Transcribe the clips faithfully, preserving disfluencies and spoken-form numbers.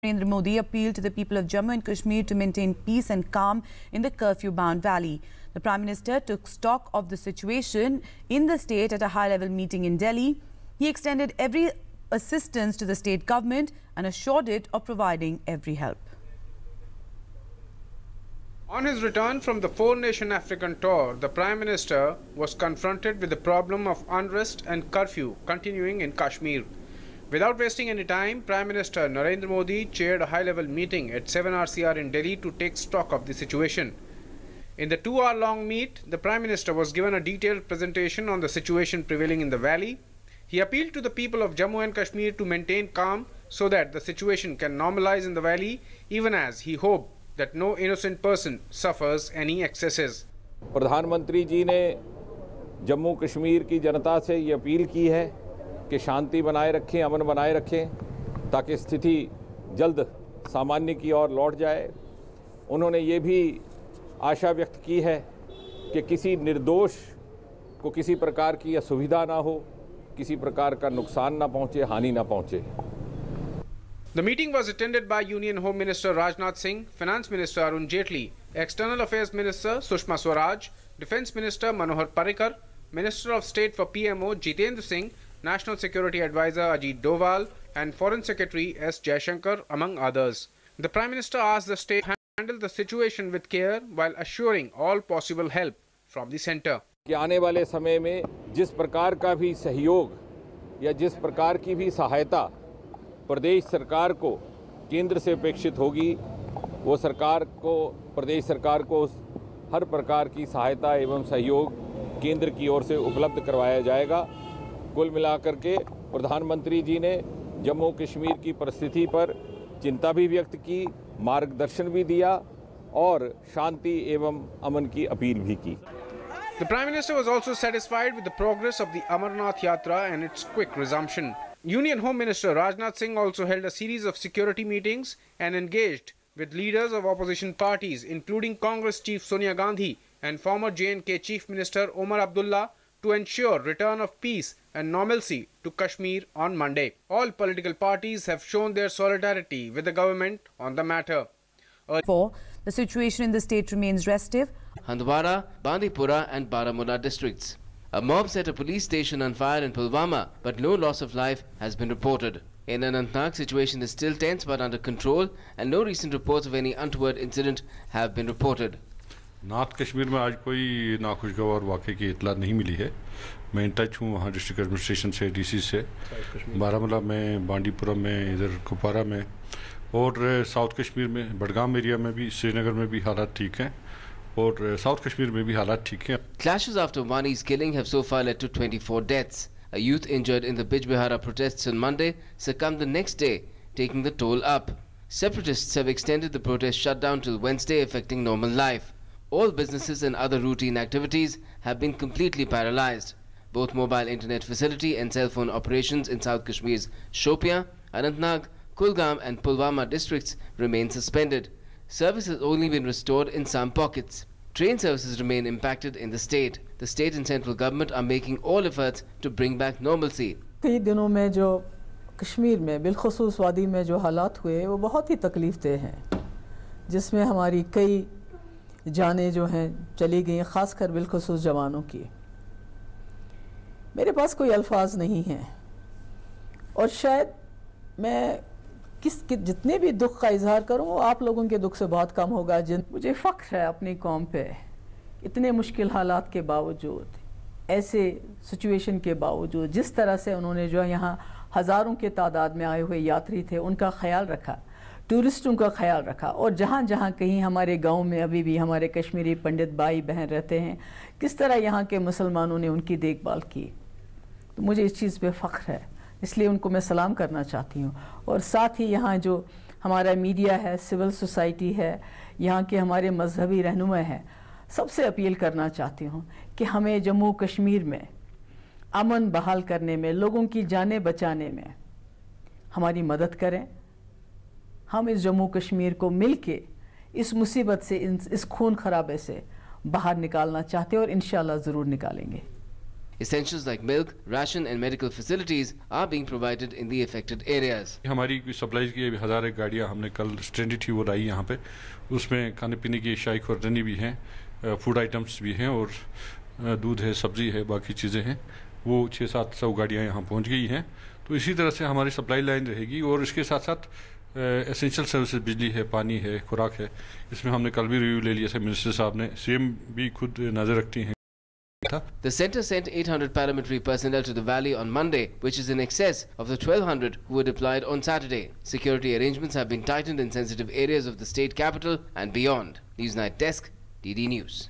Narendra Modi appealed to the people of Jammu and Kashmir to maintain peace and calm in the curfew-bound valley. The Prime Minister took stock of the situation in the state at a high-level meeting in Delhi. He extended every assistance to the state government and assured it of providing every help. On his return from the four-nation African tour, the Prime Minister was confronted with the problem of unrest and curfew continuing in Kashmir. Without wasting any time, Prime Minister Narendra Modi chaired a high-level meeting at seven R C R in Delhi to take stock of the situation. In the two-hour-long meet, the Prime Minister was given a detailed presentation on the situation prevailing in the valley. He appealed to the people of Jammu and Kashmir to maintain calm so that the situation can normalize in the valley, even as he hoped that no innocent person suffers any excesses. प्रधानमंत्री जी ने जम्मू कश्मीर की जनता से ये appeal की है कि शांति बनाए रखें, अमन बनाए रखें ताकि स्थिति जल्द सामान्य की ओर लौट जाए। उन्होंने ये भी आशा व्यक्त की है कि किसी निर्दोष को किसी प्रकार की असुविधा ना हो, किसी प्रकार का नुकसान ना पहुंचे, हानि ना पहुंचे। The meeting was attended by Union Home Minister Rajnath Singh, Finance Minister Arun Jaitley, External Affairs Minister Sushma Swaraj, Defence Minister Manohar Parrikar, Minister of State for P M O Jitendra Singh, National Security Advisor Ajit Doval and Foreign Secretary S. Jaishankar, among others. The Prime Minister asked the state to handle the situation with care while assuring all possible help from the centre. कि आने वाले समय में जिस प्रकार का भी सहयोग या जिस प्रकार की भी सहायता प्रदेश सरकार को केंद्र से अपेक्षित होगी, वो सरकार को प्रदेश सरकार को हर प्रकार की सहायता एवं सहयोग केंद्र की ओर से उपलब्ध करवाया जाएगा। कुल मिलाकर के प्रधानमंत्री जी ने जम्मू कश्मीर की परिस्थिति पर चिंता भी व्यक्त की, मार्गदर्शन भी दिया और शांति एवं अमन की अपील भी की। The Prime Minister was also satisfied with the progress of the Amarnath Yatra and its quick resumption. Union Home Minister Rajnath Singh also held a series of security meetings and engaged with leaders of opposition parties, including Congress Chief Sonia Gandhi and former J and K Chief Minister Omar Abdullah, to ensure return of peace and normalcy to Kashmir on Monday. All political parties have shown their solidarity with the government on the matter. For the situation in the state remains restive. Handwara, Bandipora and Baramulla districts. A mob set a police station on fire in Pulwama, but no loss of life has been reported. In Anantnag, situation is still tense but under control, and no recent reports of any untoward incident have been reported. North Kashmir में आज कोई नाखुशगवार वाक़े की इतला नहीं मिली है। मैं in touch हूँ वहाँ डिस्ट्रिक्ट एडमिनिस्ट्रेशन से, डीसी से, बारामूला में, बांडीपुरा में, इधर कुपवारा में और साउथ कश्मीर में, बडगाम एरिया में भी, श्रीनगर में भी हालात ठीक हैं और साउथ कश्मीर में भी हालात ठीक हैं। Clashes after Wani's killing have so far led to twenty-four deaths. A youth injured in the Bijbehara protests on Monday succumbed the next day, taking the toll up. Separatists have extended the protest shutdown till Wednesday, affecting normal life. All businesses and other routine activities have been completely paralyzed. Both mobile internet facility and cell phone operations in South Kashmir's Shopian, Anantnag, Kulgam and Pulwama districts remain suspended. Service has only been restored in some pockets. Train services remain impacted in the state. The state and central government are making all efforts to bring back normalcy. कई दिनों में जो कश्मीर में बिलखुसूस वादी में जो हालात हुए वो बहुत ही तकलीफ देह हैं, जिसमें हमारी कई जानें जो हैं चली गई, ख़ासकर बिलखुसूस जवानों की। मेरे पास कोई अल्फाज नहीं हैं और शायद मैं किस जितने भी दुख का इजहार करूं वो आप लोगों के दुख से बहुत कम होगा। जिन मुझे फ़ख्र है अपनी कौम पे, इतने मुश्किल हालात के बावजूद, ऐसे सिचुएशन के बावजूद, जिस तरह से उन्होंने जो यहाँ हज़ारों के तादाद में आए हुए यात्री थे उनका ख्याल रखा, टूरिस्टों का ख्याल रखा और जहाँ जहाँ कहीं हमारे गांव में अभी भी हमारे कश्मीरी पंडित भाई बहन रहते हैं, किस तरह यहाँ के मुसलमानों ने उनकी देखभाल की, तो मुझे इस चीज़ पे फ़ख्र है। इसलिए उनको मैं सलाम करना चाहती हूँ। और साथ ही यहाँ जो हमारा मीडिया है, सिविल सोसाइटी है, यहाँ के हमारे मजहबी रहनुमा हैं, सबसे अपील करना चाहती हूँ कि हमें जम्मू कश्मीर में अमन बहाल करने में, लोगों की जानें बचाने में हमारी मदद करें। हम इस जम्मू कश्मीर को मिल के इस मुसीबत से, इस खून खराबे से बाहर निकालना चाहते हैं और इंशाअल्लाह ज़रूर निकालेंगे। Essentials like milk, ration and medical facilities are being provided in the affected areas. हमारी सप्लाई की हज़ार एक गाड़ियाँ हमने कल स्ट्रेंडेड थी वो लाई यहाँ पे, उसमें खाने पीने की अशियाई खुर्दनी भी हैं, फूड आइटम्स भी हैं और दूध है, सब्जी है, बाकी चीज़ें हैं, वो छः सात सौ गाड़ियाँ यहाँ पहुँच गई हैं। तो इसी तरह से हमारी सप्लाई लाइन रहेगी और इसके साथ साथ एसेंशियल सर्विसेज, बिजली है, पानी है, खुराक है, इसमें हमने कल भी रिव्यू ले लिया था मिनिस्टर साहब ने, सीएम भी खुद नज़र रखती हैं। The centre sent eight hundred paramilitary personnel to the valley on Monday, which is in excess of the twelve hundred who were deployed on Saturday. Security arrangements have been tightened in sensitive areas of the state capital and beyond. Newsnight Desk, D D News.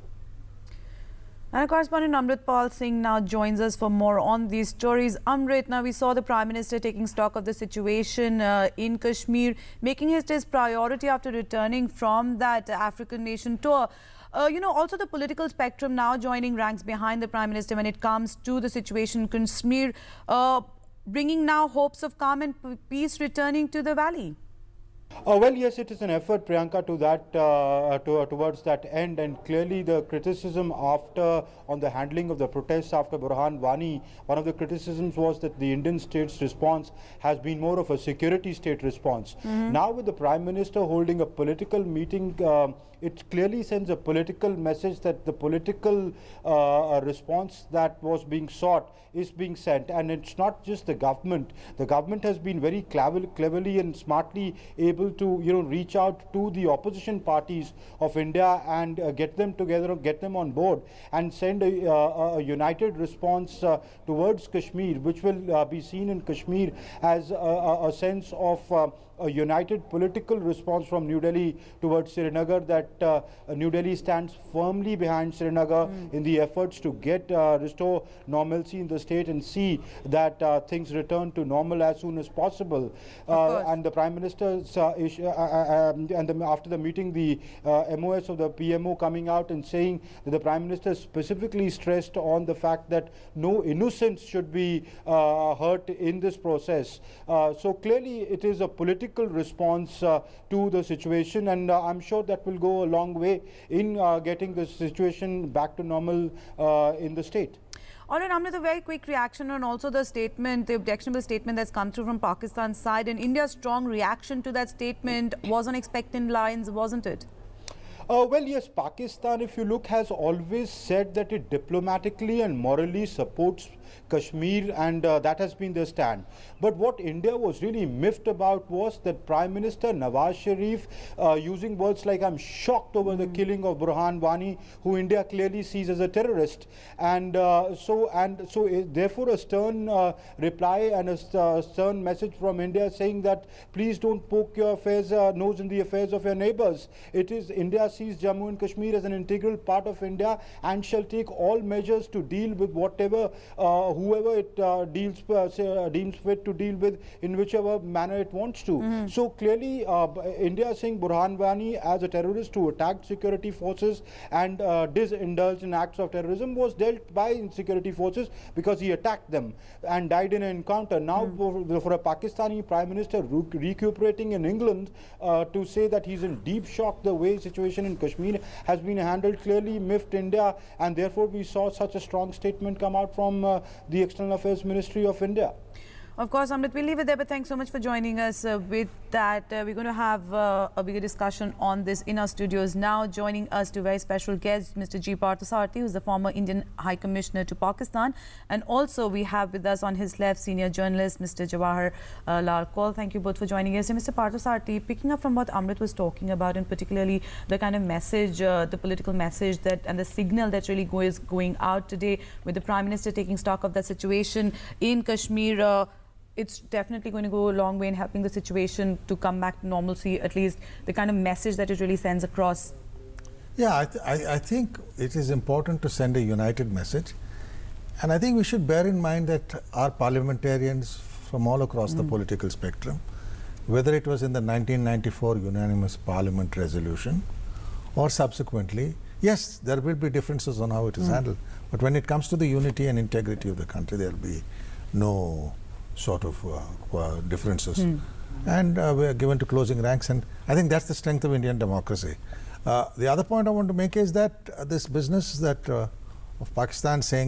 And our correspondent Amrit Paul Singh now joins us for more on these stories. Amrit, now we saw the Prime Minister taking stock of the situation uh, in Kashmir, making it his priority after returning from that African nation tour. Uh, you know, also the political spectrum now joining ranks behind the Prime Minister when it comes to the situation in Kashmir, uh, bringing now hopes of calm and peace returning to the valley. Uh, well, yes, it is an effort, Priyanka, to that uh, to, uh, towards that end, and clearly the criticism after on the handling of the protests after Burhan Wani, one of the criticisms was that the Indian state's response has been more of a security state response. Mm-hmm. Now, with the Prime Minister holding a political meeting, uh, it clearly sends a political message that the political uh, response that was being sought is being sent, and it's not just the government. The government has been very clever, cleverly and smartly able to, you know, reach out to the opposition parties of India and uh, get them together, get them on board, and send a, uh, a united response uh, towards Kashmir, which will uh, be seen in Kashmir as a, a, a sense of uh, a united political response from New Delhi towards Srinagar, that uh, New Delhi stands firmly behind Srinagar mm. in the efforts to get uh, restore normalcy in the state and see that uh, things return to normal as soon as possible. Uh, and the Prime Minister's uh, ish, uh, uh, um, and the, after the meeting, the uh, M O S of the P M O coming out and saying that the Prime Minister specifically stressed on the fact that no innocents should be uh, hurt in this process. Uh, so clearly it is a political response uh, to the situation, and uh, I'm sure that will go a long way in uh, getting the situation back to normal uh, in the state. All right, Amrit, a very quick reaction on also the statement, the objectionable statement that's come through from Pakistan's side, and India's strong reaction to that statement was on expectant lines, wasn't it? Uh, well, yes, Pakistan, if you look, has always said that it diplomatically and morally supports Kashmir, and uh, that has been their stand. But what India was really miffed about was that Prime Minister Nawaz Sharif uh, using words like, I'm shocked over mm. the killing of Burhan Wani, who India clearly sees as a terrorist. And uh, so, and so uh, therefore a stern uh, reply and a uh, stern message from India saying that please don't poke your affairs, uh, nose in the affairs of your neighbors. It is India sees Jammu and Kashmir as an integral part of India and shall take all measures to deal with whatever uh, whoever it uh, deals uh, say, uh, deems fit to deal with in whichever manner it wants to. Mm-hmm. So clearly uh, India is saying Burhan Wani as a terrorist who attacked security forces and uh, disindulged in acts of terrorism was dealt by security forces because he attacked them and died in an encounter. Now mm. for, for a Pakistani Prime Minister recuperating in England uh, to say that he's in deep shock the way situation in Kashmir has been handled clearly miffed India, and therefore we saw such a strong statement come out from uh, the External Affairs Ministry of India. Of course, Amrit, we'll leave it there, but thanks so much for joining us uh, with that. Uh, we're going to have uh, a bigger discussion on this in our studios now. Joining us to a very special guest, Mister G. Prasar, who's the former Indian High Commissioner to Pakistan. And also we have with us on his left senior journalist, Mister Jawahar uh, Lal Kaul. Thank you both for joining us. And Mister Prasar, picking up from what Amrit was talking about, and particularly the kind of message, uh, the political message that and the signal that really go is going out today with the Prime Minister taking stock of that situation in Kashmir. Uh, It's definitely going to go a long way in helping the situation to come back to normalcy, at least the kind of message that it really sends across. Yeah, I, th I, I think it is important to send a united message. And I think we should bear in mind that our parliamentarians from all across mm. the political spectrum, whether it was in the nineteen ninety-four unanimous parliament resolution or subsequently, yes, there will be differences on how it is mm. handled. But when it comes to the unity and integrity of the country, there will be no sort of uh, uh, differences. Mm. And uh, we are given to closing ranks, and I think that's the strength of Indian democracy. Uh, the other point I want to make is that uh, this business that uh, of Pakistan saying that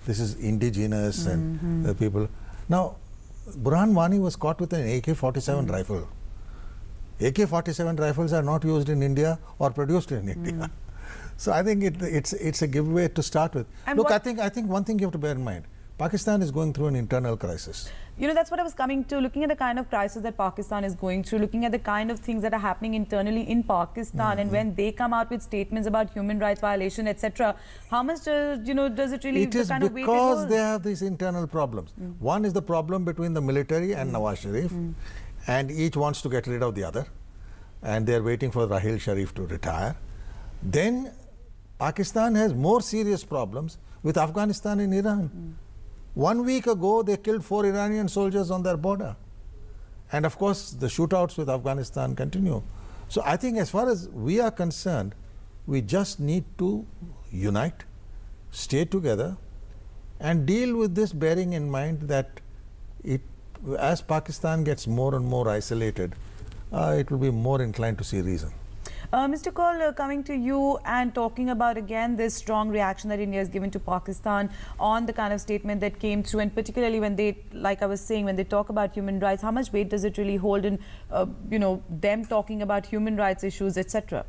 this is indigenous Mm-hmm. and the people. Now, Burhan Wani was caught with an A K forty-seven mm. rifle. A K forty-seven rifles are not used in India or produced in India. Mm. So I think it, it's it's a giveaway to start with. And Look, I think I think one thing you have to bear in mind: Pakistan is going through an internal crisis. You know, that's what I was coming to, looking at the kind of crisis that Pakistan is going through, looking at the kind of things that are happening internally in Pakistan, mm-hmm. and when they come out with statements about human rights violation, et cetera, how much, uh, you know, does it really... It is kind because of they have these internal problems. Mm. One is the problem between the military and mm. Nawaz Sharif, mm. and each wants to get rid of the other, and they're waiting for Rahil Sharif to retire. Then Pakistan has more serious problems with Afghanistan and Iran. Mm. One week ago, they killed four Iranian soldiers on their border. And of course, the shootouts with Afghanistan continue. So I think as far as we are concerned, we just need to unite, stay together, and deal with this bearing in mind that it, as Pakistan gets more and more isolated, uh, it will be more inclined to see reason. Uh, Mister Kaul, uh, coming to you and talking about again this strong reaction that India has given to Pakistan on the kind of statement that came through, and particularly when they, like I was saying, when they talk about human rights, how much weight does it really hold in, uh, you know, them talking about human rights issues, et cetera?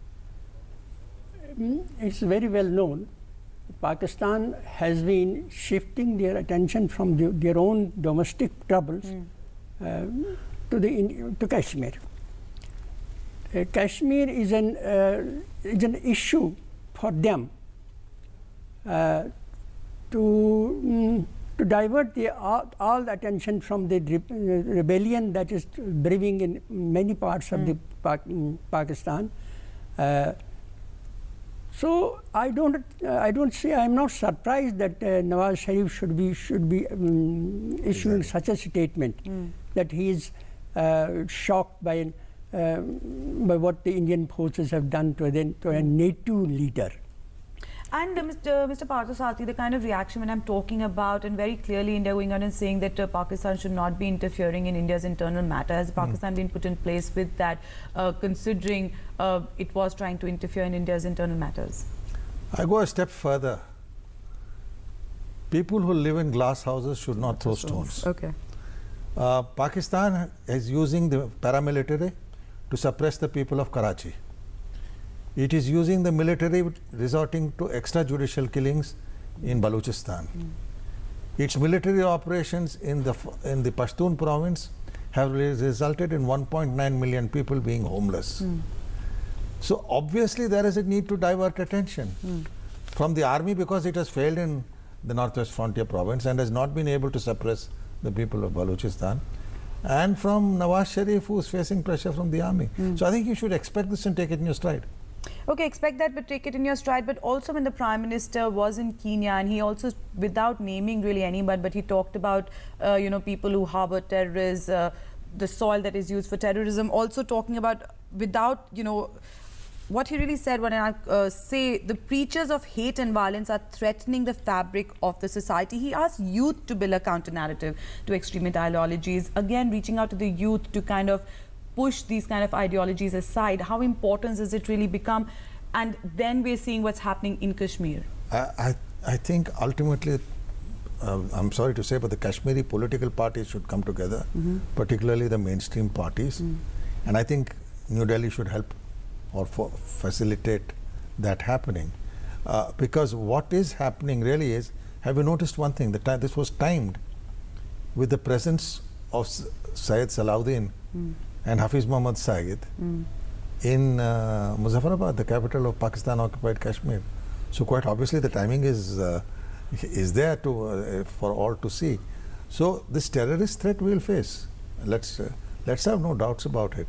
It's very well known. Pakistan has been shifting their attention from the, their own domestic troubles mm. uh, to the to Kashmir. Uh, Kashmir is an uh, is an issue for them uh, to mm, to divert the all, all the attention from the re rebellion that is brewing in many parts of mm. the pa mm, Pakistan. Uh, so I don't uh, I don't say I'm not surprised that uh, Nawaz Sharif should be should be um, issuing exactly. such a statement mm. that he is uh, shocked by an Uh, by what the Indian forces have done to, the, to a NATO leader. And uh, Mister Mister Parthasarathi, the kind of reaction when I'm talking about, and very clearly India going on and saying that uh, Pakistan should not be interfering in India's internal matter. Has mm. Pakistan been put in place with that, uh, considering uh, it was trying to interfere in India's internal matters? I go a step further. People who live in glass houses should not throw stones. Okay. Uh, Pakistan is using the paramilitary to suppress the people of Karachi. It is using the military resorting to extrajudicial killings in Balochistan. Mm. Its military operations in the in the Pashtun province have resulted in one point nine million people being homeless. Mm. So obviously there is a need to divert attention mm. from the army, because it has failed in the Northwest Frontier province and has not been able to suppress the people of Balochistan, and from Nawaz Sharif, who is facing pressure from the army. Mm. So I think you should expect this and take it in your stride. Okay, expect that, but take it in your stride. But also when the Prime Minister was in Kenya, and he also, without naming really anyone, but he talked about, uh, you know, people who harbor terrorists, uh, the soil that is used for terrorism, also talking about, without, you know, what he really said when I uh, say the preachers of hate and violence are threatening the fabric of the society. He asked youth to build a counter-narrative to extremist ideologies, again reaching out to the youth to kind of push these kind of ideologies aside. How important does it really become? And then we're seeing what's happening in Kashmir. I, I, I think ultimately, uh, I'm sorry to say, but the Kashmiri political parties should come together, mm-hmm. particularly the mainstream parties. Mm. And I think New Delhi should help or for facilitate that happening, uh, because what is happening really is, have you noticed one thing, that this was timed with the presence of S Syed Salahuddin mm. and Hafiz Muhammad Saeed mm. in uh, Muzaffarabad, the capital of Pakistan occupied Kashmir. So quite obviously the timing is uh, is there to uh, for all to see. So this terrorist threat we will face, let's uh, let's have no doubts about it.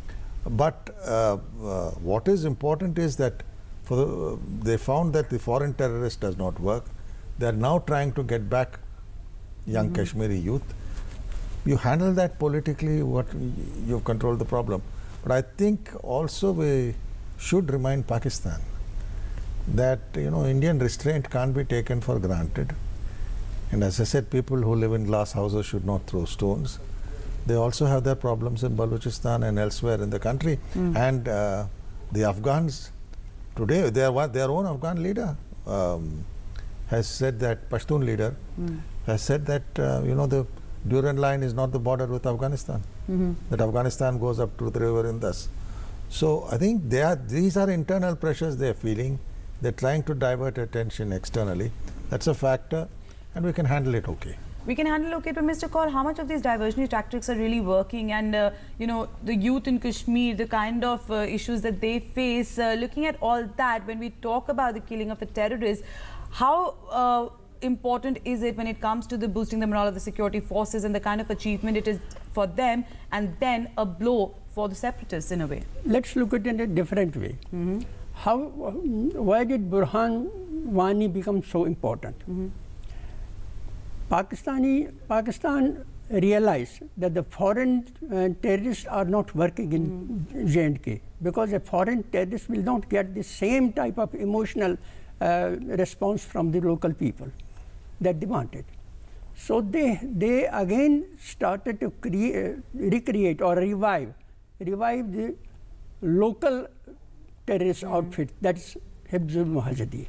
But uh, uh, what is important is that for the, uh, they found that the foreign terrorist does not work. They are now trying to get back young mm-hmm. Kashmiri youth. You handle that politically, what you've controlled the problem. But I think also we should remind Pakistan that, you know, Indian restraint can't be taken for granted. And as I said, people who live in glass houses should not throw stones. They also have their problems in Balochistan and elsewhere in the country. Mm. And uh, the Afghans today, they are their own Afghan leader um, has said that, Pashtun leader, mm. has said that, uh, you know, the Durand line is not the border with Afghanistan, mm-hmm. that Afghanistan goes up to the river Indus. So I think they are, these are internal pressures they are feeling. They're trying to divert attention externally. That's a factor, and we can handle it okay. We can handle okay, but Mister Kaur, how much of these diversionary tactics are really working? And, uh, you know, the youth in Kashmir, the kind of uh, issues that they face, uh, looking at all that, when we talk about the killing of a terrorist, how uh, important is it when it comes to the boosting the morale of the security forces and the kind of achievement it is for them, and then a blow for the separatists in a way? Let's look at it in a different way. Mm-hmm. How, why did Burhan Wani become so important? Mm-hmm. Pakistani, Pakistan realized that the foreign uh, terrorists are not working in mm-hmm. J and K, because a foreign terrorist will not get the same type of emotional uh, response from the local people that they wanted. So they, they again started to create, recreate or revive, revive the local terrorist mm-hmm. outfit, that's Hibzul Mujahideen.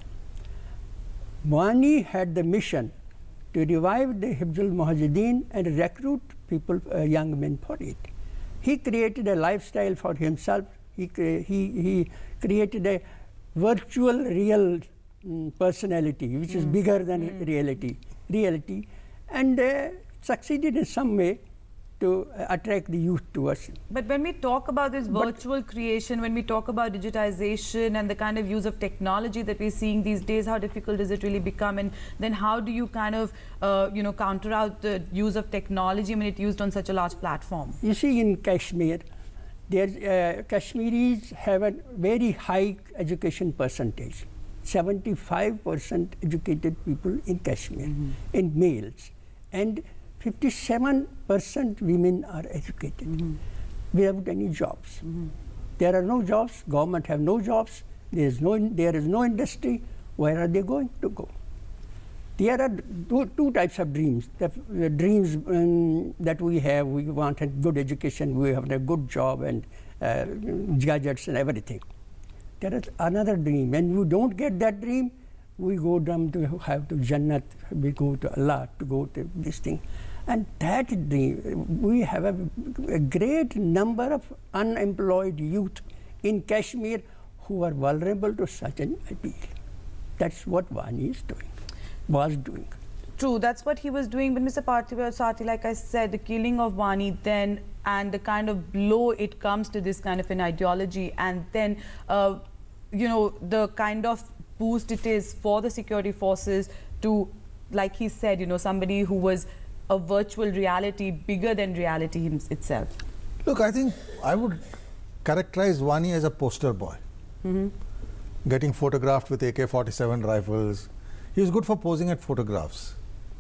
Wani had the mission to revive the Hibzul Mujahideen and recruit people, uh, young men for it. He created a lifestyle for himself. He, cre he, he created a virtual real um, personality, which mm. is bigger than mm. reality, reality, and uh, succeeded in some way to uh, attract the youth to us. But when we talk about this virtual but creation, when we talk about digitization and the kind of use of technology that we're seeing these days, how difficult does it really become? And then how do you kind of, uh, you know, counter out the use of technology when it's used on such a large platform? You see, in Kashmir, there's, uh, Kashmiris have a very high education percentage. seventy-five percent educated people in Kashmir, mm-hmm. in males. And fifty-seven percent women are educated mm-hmm. without any jobs. Mm-hmm. There are no jobs, government have no jobs, there is no, there is no industry. Where are they going to go? There are two, two types of dreams. The, the dreams um, that we have, we want a good education, we have a good job and uh, gadgets and everything. There is another dream. When you don't get that dream, we go down to have to Jannat, we go to Allah to go to this thing. And that dream, we have a, a great number of unemployed youth in Kashmir who are vulnerable to such an appeal. That's what Wani is doing, was doing. True, that's what he was doing. But Mister Parthiva Sati, like I said, the killing of Wani then and the kind of blow it comes to this kind of an ideology, and then, uh, you know, the kind of boost it is for the security forces to, like he said, you know, somebody who was a virtual reality bigger than reality itself. Look, I think I would characterize Wani as a poster boy. Mm-hmm. Getting photographed with A K forty-seven rifles. He was good for posing at photographs.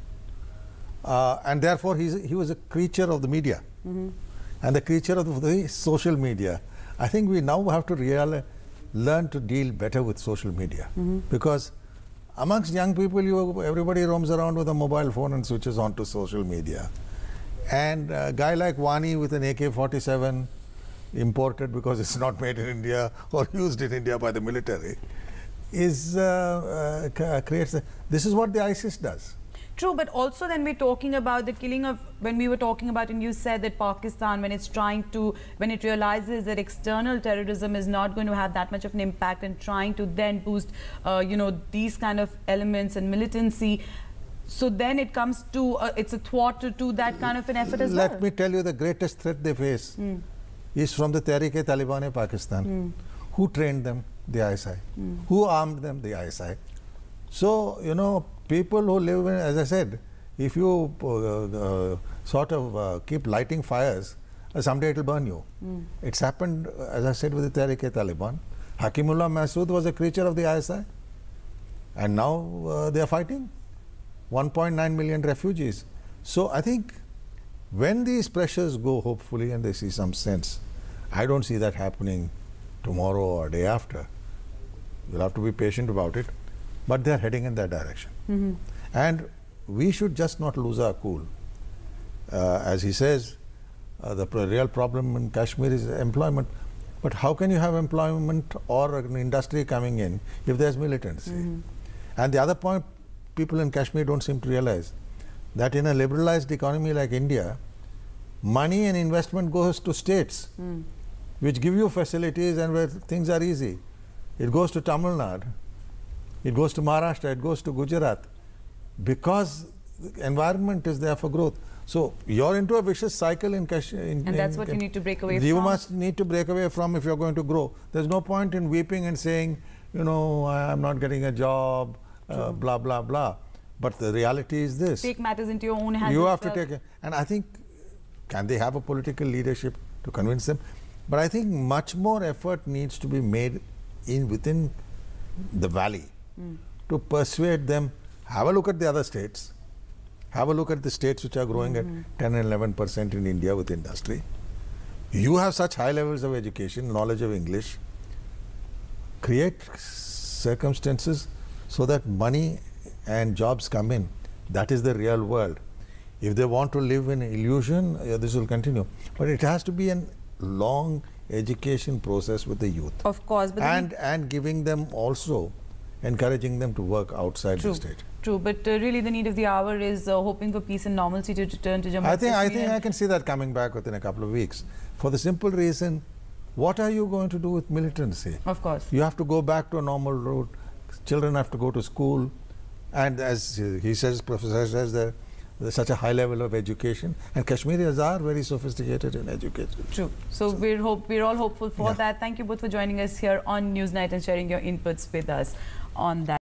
Uh, and therefore, he's, he was a creature of the media. Mm-hmm. And the creature of the social media. I think we now have to really learn to deal better with social media. Mm-hmm. Because amongst young people, you, everybody roams around with a mobile phone and switches on to social media. And a guy like Wani with an A K forty-seven imported because it's not made in India or used in India by the military is uh, uh, creates a, this is what the ISIS does. True, but also then we're talking about the killing of, when we were talking about, and you said that Pakistan, when it's trying to, when it realizes that external terrorism is not going to have that much of an impact and trying to then boost, uh, you know, these kind of elements and militancy. So then it comes to, uh, it's a thwart to, to that kind of an effort as Let well. Let me tell you, the greatest threat they face mm. is from the Tehreek-e-Taliban Pakistan. Mm. Who trained them? The I S I. Mm. Who armed them? The I S I. So, you know, people who live in, as I said, if you uh, uh, sort of uh, keep lighting fires, uh, someday it will burn you. Mm. It's happened, as I said, with the Tehreek-e-Taliban. Hakimullah Masood was a creature of the I S I. And now uh, they are fighting. one point nine million refugees. So I think when these pressures go, hopefully, and they see some sense, I don't see that happening tomorrow or day after. You'll have to be patient about it. But they're heading in that direction. Mm-hmm. And we should just not lose our cool. Uh, as he says, uh, the pr real problem in Kashmir is employment. But how can you have employment or an industry coming in if there's militancy? Mm-hmm. And the other point people in Kashmir don't seem to realize that in a liberalized economy like India, money and investment goes to states, mm. which give you facilities and where things are easy. It goes to Tamil Nadu, it goes to Maharashtra, it goes to Gujarat, because the environment is there for growth. So you're into a vicious cycle in Kashmir. In, and that's in, what in, you need to break away you from. You must need to break away from if you're going to grow. There's no point in weeping and saying, you know, I'm not getting a job, uh, blah, blah, blah. But the reality is this. Take matters into your own hands. You have well. to take it. And I think, can they have a political leadership to convince them? But I think much more effort needs to be made in within the valley mm. to persuade them. Have a look at the other states. Have a look at the states which are growing mm-hmm. at ten and eleven percent in India with industry. You have such high levels of education, knowledge of English. Create circumstances so that money and jobs come in. That is the real world. If they want to live in illusion, yeah, this will continue. But it has to be a long education process with the youth. Of course. But and, and giving them also, encouraging them to work outside True. the state. True, but uh, really the need of the hour is uh, hoping for peace and normalcy to return to Jammu. I think, I think I can see that coming back within a couple of weeks. For the simple reason, what are you going to do with militancy? Of course. You have to go back to a normal route. Children have to go to school. And as he says, Professor says, there, there's such a high level of education. And Kashmiris are very sophisticated in education. True. So we're, hope, we're all hopeful for yeah. that. Thank you both for joining us here on Newsnight and sharing your inputs with us on that.